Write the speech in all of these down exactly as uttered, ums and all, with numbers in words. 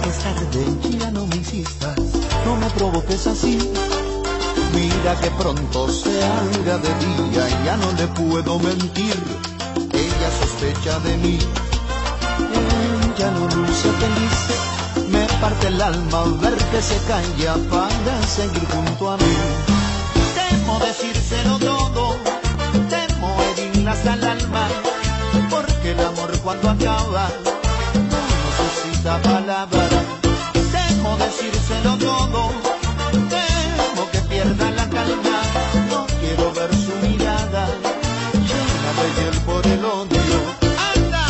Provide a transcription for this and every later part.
es tarde, ya no me insistas, no me provoques así. Mira que pronto se haga de día y ya no le puedo mentir. Ella sospecha de mí, ella no luce feliz. Me parte el alma ver que se calla para seguir junto a mí. Temo decírselo todo, temo herirla hasta el alma, porque el amor cuando acaba no necesita palabras. Temo decírselo todo, temo que pierda la calma. No quiero ver su mirada llena de hiel por el odio. ¡Anda!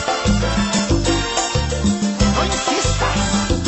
¡No insistas!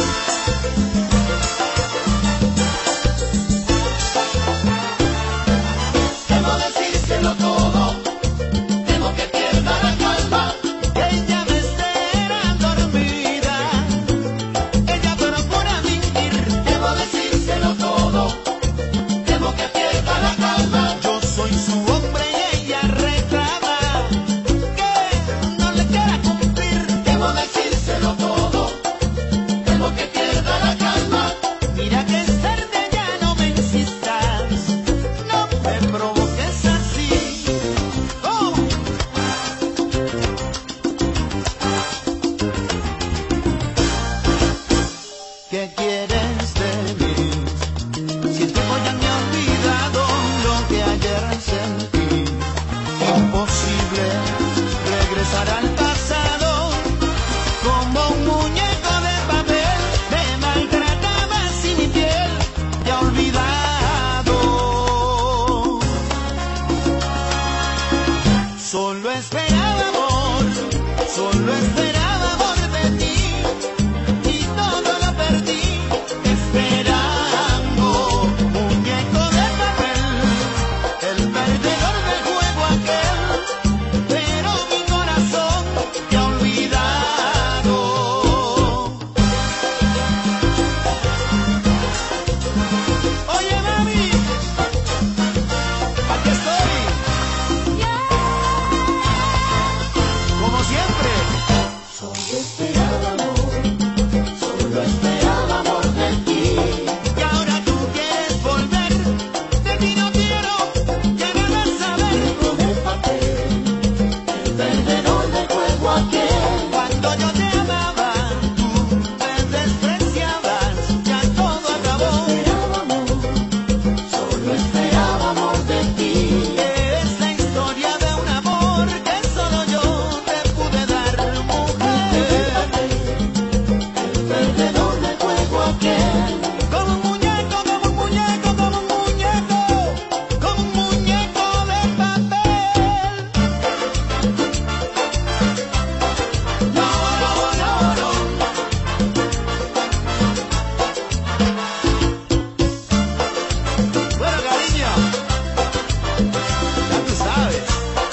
Temo decírselo todo, temo que pierda la calma. Ella me espera dormida, ella procura mentir. Temo decírselo todo, temo que pierda la calma. Yo soy su hombre y ella reclama que no le quiera cumplir. Temo decírselo todo, temo que pierda la calma. Mira que es tarde, ya no me insistas, no me provoques así. Oh. ¿Qué quieres de mí? Si el tiempo ya me ha olvidado lo que ayer sentí. Imposible regresar al pasado. Como un muñeco de papel me maltratabas y mi piel te ha olvidado. Solo esperaba amor, solo esperaba amor de ti, y todo lo perdí esperando. Muñeco de papel, el perdedor del juego aquel, pero mi corazón te ha olvidado. Oye mami, aquí estoy, como siempre. Solo esperaba amor, solo esperaba amor de ti. Y ahora tú quieres volver, de ti no quiero que nada saber. Con el papel, el perdedor del juego aquel. Cuando yo te amaba, tú me despreciabas, ya todo acabó. Esperaba amor, solo esperaba amor de ti. Es la historia de un amor que solo yo te pude dar, mujer. El perdedor del juego aquel. Como un muñeco, como un muñeco, como un muñeco, como un muñeco de papel. No, no, no, no. Bueno, cariño, ya tú sabes.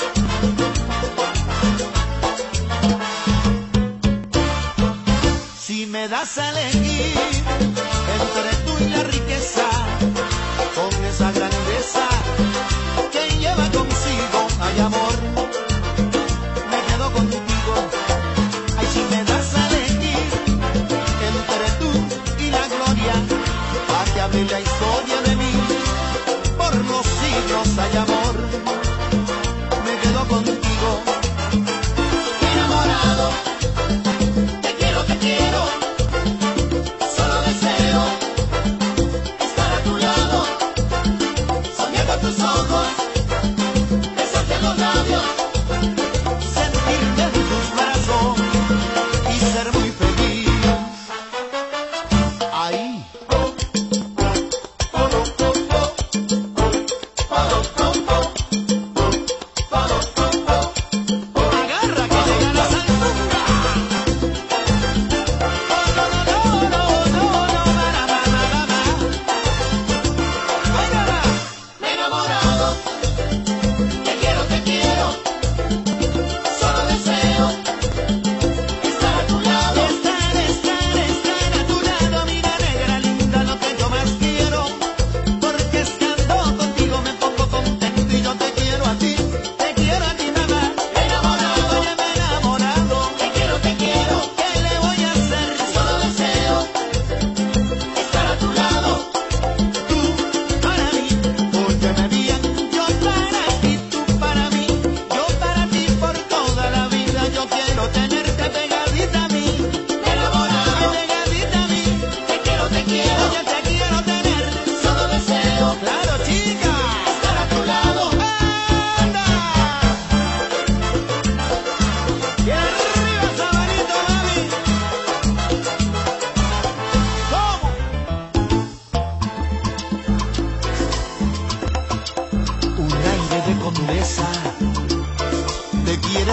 Si me das a elegir entre tú y la riqueza, con esa grandeza que lleva consigo, ay amor, me quedo contigo. Ay, si me das a elegir entre tú y la gloria, para que hable la historia de mí por los siglos, ay amor, me quedo contigo. Enamorado, te quiero, te quiero, solo deseo estar a tu lado, soñar con tus ojos, besarte en los labios.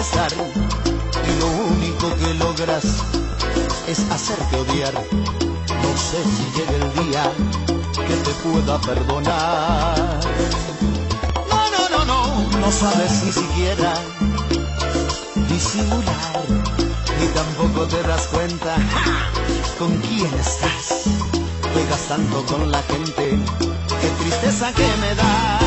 estar y lo único que logras es hacerte odiar. No sé si llega el día que te pueda perdonar. No, no, no, no, no sabes ni siquiera disimular, ni tampoco te das cuenta ¡ja! Con quién estás. Juegas tanto con la gente, qué tristeza que me da.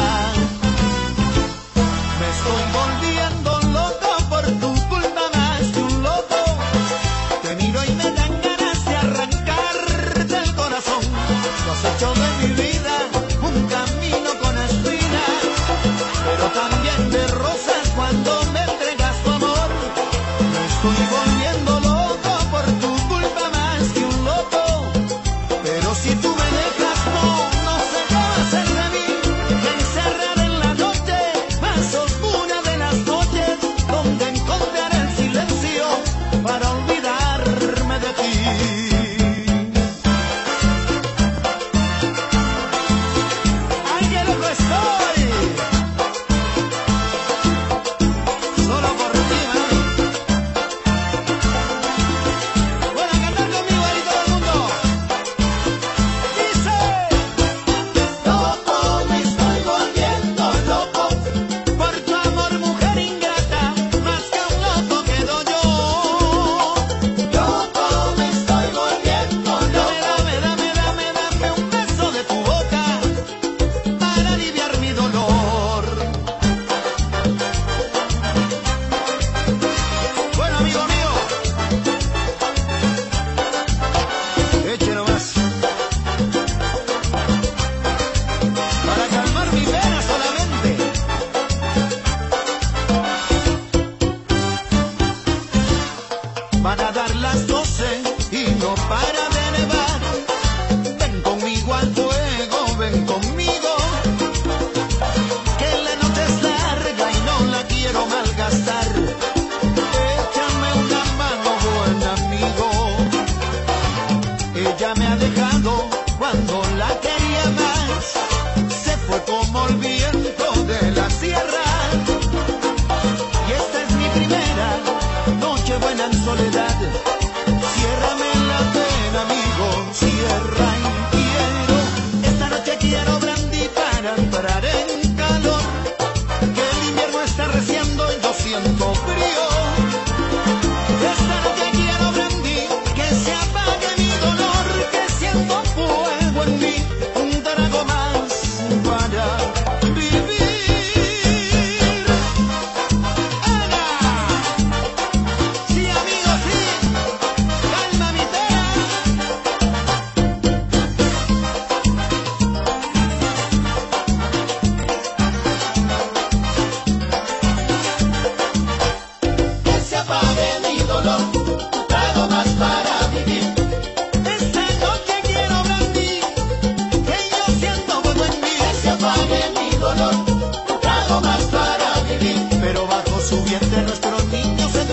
Me estoy volviendo loco por tu culpa, más que un loco. Te miro y me dan ganas de arrancarte el corazón. Tú has hecho de mi vida un camino con espinas, pero también de rosas cuando me entregas tu amor. Me estoy volviendo loco por tu culpa, más que un loco. Pero si tú me dejas, no, no sé qué va a hacer de mí. Encerrada en la noche más oscura de las noches, donde encontraré el silencio para olvidarme de ti. ¡Ay, qué loco estoy! Solo por ti, mami. Bueno, a cantar conmigo ahí todo el mundo. Dice: loco, me estoy volviendo loco por tu amor, mujer ingrata, más que un loco quedo yo. Loco, me estoy volviendo loco. Dame, dame, dame, dame un beso de tu boca para aliviar mi dolor. Bueno, amigo mío, eche nomás para calmar mi pena solamente. Van a dar las doce y no para de nevar. Ven conmigo al fuego, ven conmigo, que la noche es larga y no la quiero malgastar. Échame una mano, buen amigo. Ella me ha dejado cuando la quería más. Se fue como el viento de la sierra. Y esta es mi primera noche buena en soledad. Ciérrame la pena, amigo, cierra y quiero. Esta noche quiero brandy para entrar en calor, que el invierno está reciendo y yo siento frío. Esta noche quiero brandy, que se apague mi dolor, que siento fuego en mí, un trago más para vivir. ¡Ana! Sí, amigo, sí, calma mi pena. Que se apague mi dolor, un trago más para vivir. Esta noche quiero brandy, que yo siento fuego en mí. Que se apague mi dolor, un trago más para vivir. Pero bajo su vientre nuestro niño se